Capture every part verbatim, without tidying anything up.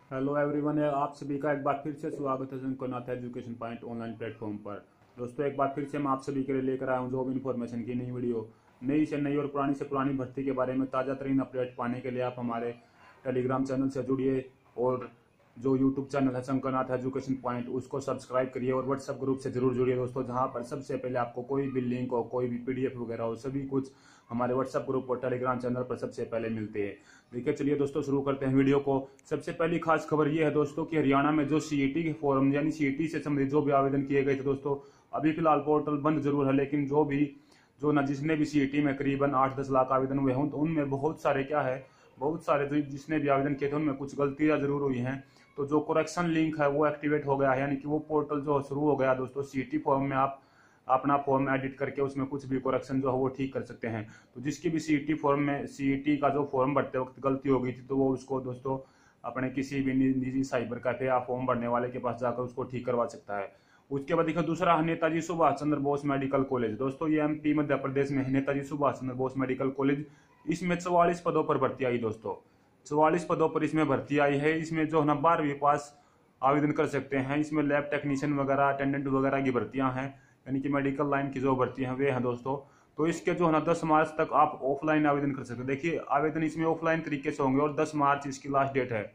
Hello everyone, आप सभी का एक बार फिर से स्वागत है Sankonath education point online platform पर। दोस्तों, एक बार फिर से मैं आप सभी के लिए लेकर आया हूं जॉब इन्फॉर्मेशन की नई वीडियो। नई से नई और पुरानी से पुरानी भर्ती के बारे में ताज़ा तरीन अपडेट पाने के लिए आप हमारे टेलीग्राम चैनल से जुड़िए और जो यूट्यूब चैनल है संकोनाथ एजुकेशन पॉइंट उसको सब्सक्राइब करिए और व्हाट्सएप ग्रुप से जरूर जुड़िए दोस्तों, जहां पर सबसे पहले आपको कोई भी लिंक हो, कोई भी पीडीएफ वगैरह हो, सभी कुछ हमारे व्हाट्सएप ग्रुप और टेलीग्राम चैनल पर सबसे पहले मिलते हैं। देखिए, चलिए दोस्तों शुरू करते हैं वीडियो को। सबसे पहली खास खबर ये है दोस्तों कि हरियाणा में जो सीईटी के फॉर्म यानी सीईटी से संबंधित जो भी आवेदन किए गए थे दोस्तों, अभी फिलहाल पोर्टल बंद जरूर है, लेकिन जो भी जो ना जिसने भी सीईटी में करीबन आठ दस लाख आवेदन हुए हों तो उनमें बहुत सारे क्या है बहुत सारे जो जिसने भी आवेदन किए थे उनमें कुछ गलतियां जरूर हुई हैं। तो जो करेक्शन लिंक है वो एक्टिवेट हो गया है, यानी कि वो पोर्टल जो शुरू हो गया दोस्तों। सीईटी फॉर्म में आप अपना फॉर्म एडिट करके उसमें कुछ भी करेक्शन जो है वो ठीक कर सकते हैं। तो जिसकी भी सीईटी फॉर्म में सीईटी का जो फॉर्म भरते वक्त गलती हो गई थी तो वो उसको दोस्तों अपने किसी भी निजी साइबर कैफे या फॉर्म भरने वाले के पास जाकर उसको ठीक करवा सकता है। उसके बाद देखो दूसरा है नेताजी सुभाष चंद्र बोस मेडिकल कॉलेज। दोस्तों ये एमपी मध्य प्रदेश में है नेताजी सुभाष चंद्र बोस मेडिकल कॉलेज। इसमें चौवालीस पदों पर भर्ती आई दोस्तों, चौवालीस पदों पर इसमें भर्ती आई है। इसमें जो है ना बारहवीं पास आवेदन कर सकते हैं। इसमें लैब टेक्नीशियन वगैरह, अटेंडेंट वगैरह की भर्तियां हैं, यानी कि मेडिकल लाइन की जो भर्ती हैं वे हैं दोस्तों। तो इसके जो है ना दस मार्च तक आप ऑफलाइन आवेदन कर सकते हैं। देखिए, आवेदन इसमें ऑफलाइन तरीके से होंगे और दस मार्च इसकी लास्ट डेट है।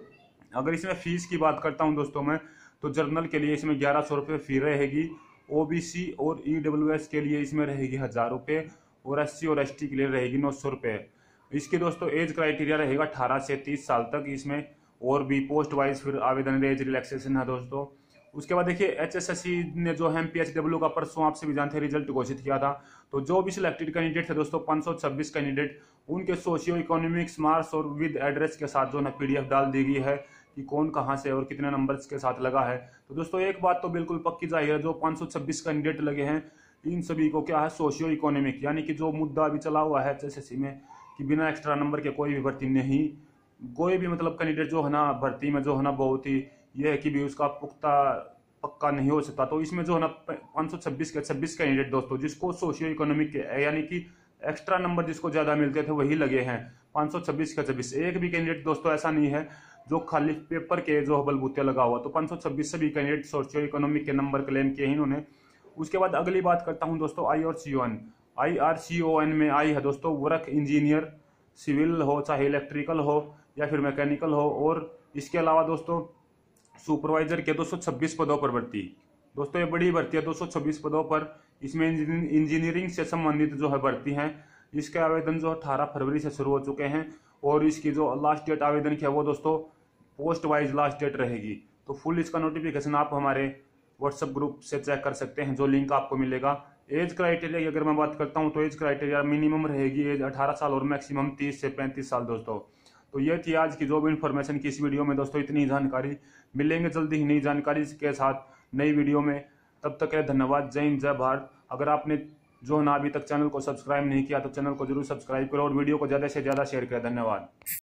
अगर इसमें फीस की बात करता हूं दोस्तों मैं, तो जर्नल के लिए इसमें ग्यारह सौ रुपये फी रहेगी। ओबीसी और ईडब्ल्यूएस के लिए इसमें रहेगी हजार रुपये और एससी और एसटी के लिए रहेगी नौ सौ रुपये। इसके दोस्तों एज क्राइटेरिया रहेगा अठारह से तीस साल तक इसमें, और भी पोस्ट वाइज फिर आवेदन एज रिलैक्सेशन है दोस्तों। उसके बाद देखिए, एचएसएससी ने जो है पीएचडब्ल्यू का परसों आपसे भी जानते हैं रिजल्ट घोषित किया था। तो जो भी सिलेक्टेड कैंडिडेट थे दोस्तों, पाँच सौ छब्बीस कैंडिडेट, उनके सोशियो इकोनॉमिक्स मार्क्स और विद एड्रेस के साथ जो है पीडीएफ डाल दी गई है कि कौन कहां से और कितने नंबर्स के साथ लगा है। तो दोस्तों एक बात तो बिल्कुल पक्की जाहिर है, जो पाँच सौ छब्बीस कैंडिडेट लगे हैं इन सभी को क्या है सोशियो इकोनॉमिक, यानी कि जो मुद्दा अभी चला हुआ है एचएसएससी में कि बिना एक्स्ट्रा नंबर के कोई भी भर्ती नहीं, कोई भी मतलब कैंडिडेट जो है ना भर्ती में जो है ना बहुत ही यह है कि भी उसका पुख्ता पक्का नहीं हो सकता। तो इसमें जो है ना पाँच सौ छब्बीस के छब्बीस कैंडिडेट दोस्तों जिसको सोशियो इकोनॉमिक के यानी कि एक्स्ट्रा नंबर जिसको ज्यादा मिलते थे वही लगे हैं। पाँच सौ छब्बीस का छब्बीस, एक भी कैंडिडेट दोस्तों ऐसा नहीं है जो खाली पेपर के जो बलबूते लगा हुआ। तो पाँच सौ छब्बीस सभी कैंडिडेट सोशियो इकोनॉमिक के नंबर क्लेम किए इन्होंने। उसके बाद अगली बात करता हूं दोस्तों आई और C O N I R C O N में आई है दोस्तों वर्क इंजीनियर, सिविल हो चाहे इलेक्ट्रिकल हो या फिर मैकेनिकल हो। और इसके अलावा दोस्तों सुपरवाइजर के दो सौ छब्बीस पदों पर भर्ती। दोस्तों ये बड़ी भर्ती है, दो सौ छब्बीस पदों पर। इसमें इंजीनियरिंग से संबंधित जो है भर्ती है। इसके आवेदन जो अठारह फरवरी से शुरू हो चुके हैं और इसकी जो लास्ट डेट आवेदन की है वो दोस्तों पोस्ट वाइज लास्ट डेट रहेगी। तो फुल इसका नोटिफिकेशन आप हमारे व्हाट्सएप ग्रुप से चेक कर सकते हैं, जो लिंक आपको मिलेगा। एज क्राइटेरिया की अगर मैं बात करता हूं तो एज क्राइटेरिया मिनिमम रहेगी एज अठारह साल और मैक्सिमम तीस से पैंतीस साल दोस्तों। तो ये थी आज की जॉब इन्फॉर्मेशन की इस वीडियो में दोस्तों, इतनी जानकारी। मिलेंगे जल्दी ही नई जानकारी के साथ नई वीडियो में, तब तक के लिए धन्यवाद। जय हिंद, जय भारत। अगर आपने जो ना अभी तक चैनल को सब्सक्राइब नहीं किया तो चैनल को जरूर सब्सक्राइब करो और वीडियो को ज्यादा से ज्यादा शेयर करें। धन्यवाद।